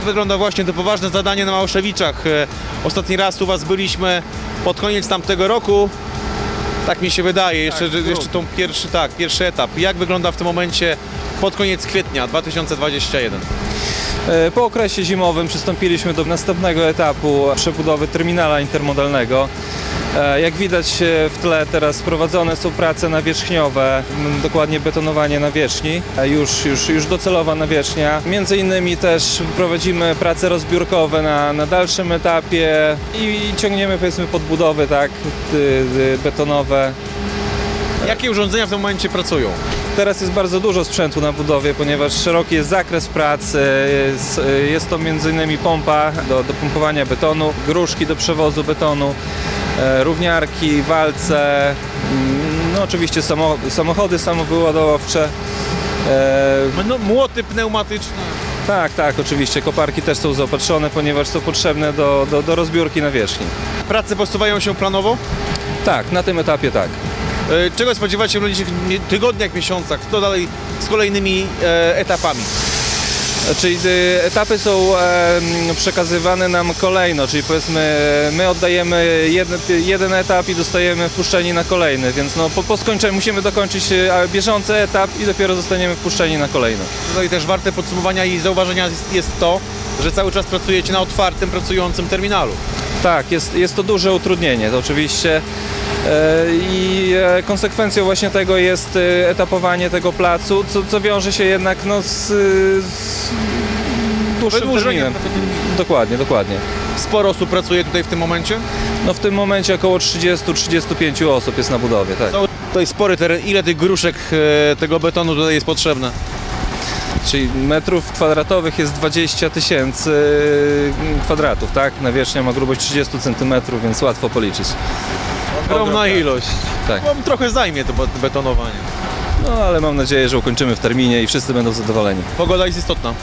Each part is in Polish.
Jak wygląda właśnie to poważne zadanie na Małaszewiczach? Ostatni raz u Was byliśmy pod koniec tamtego roku. Tak mi się wydaje, jeszcze tą pierwszy etap. Jak wygląda w tym momencie pod koniec kwietnia 2021? Po okresie zimowym przystąpiliśmy do następnego etapu przebudowy terminala intermodalnego. Jak widać w tle teraz prowadzone są prace nawierzchniowe, dokładnie betonowanie nawierzchni, już docelowa nawierzchnia. Między innymi też prowadzimy prace rozbiórkowe na dalszym etapie i ciągniemy, powiedzmy, podbudowy, tak, betonowe. Jakie urządzenia w tym momencie pracują? Teraz jest bardzo dużo sprzętu na budowie, ponieważ szeroki jest zakres pracy, jest to m.in. pompa do pompowania betonu, gruszki do przewozu betonu, równiarki, walce, no oczywiście samochody samowyładowcze. No, młoty pneumatyczne. Tak, oczywiście. Koparki też są zaopatrzone, ponieważ są potrzebne do rozbiórki nawierzchni. Prace posuwają się planowo? Tak, na tym etapie tak. Czego spodziewacie się w najbliższych tygodniach, miesiącach? Co dalej z kolejnymi etapami? Czyli etapy są przekazywane nam kolejno, czyli powiedzmy my oddajemy jeden etap i dostajemy wpuszczeni na kolejny, więc no, po skończeniu musimy dokończyć bieżący etap i dopiero zostaniemy wpuszczeni na kolejny. Tutaj też warte podsumowania i zauważenia jest to, że cały czas pracujecie na otwartym, pracującym terminalu. Tak, jest to duże utrudnienie, to oczywiście. I konsekwencją właśnie tego jest etapowanie tego placu, co wiąże się jednak no, z dłuższym terminem. Dokładnie. Sporo osób pracuje tutaj w tym momencie? No w tym momencie około 30-35 osób jest na budowie, tak. To jest spory teren. Ile tych gruszek tego betonu tutaj jest potrzebne? Czyli metrów kwadratowych jest 20 000 kwadratów, tak? Nawierzchnia ma grubość 30 cm, więc łatwo policzyć. Ogromna ilość. Tak. Trochę zajmie to betonowanie. No ale mam nadzieję, że ukończymy w terminie i wszyscy będą zadowoleni. Pogoda jest istotna.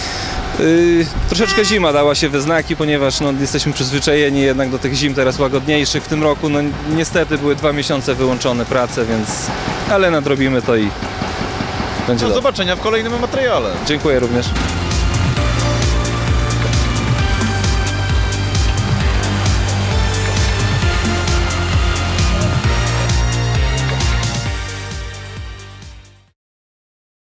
Troszeczkę zima dała się we znaki, ponieważ no, jesteśmy przyzwyczajeni jednak do tych zim teraz łagodniejszych. W tym roku no, niestety były 2 miesiące wyłączone prace, więc ale nadrobimy to i będzie Do dobrze. zobaczenia w kolejnym materiale. Dziękuję również.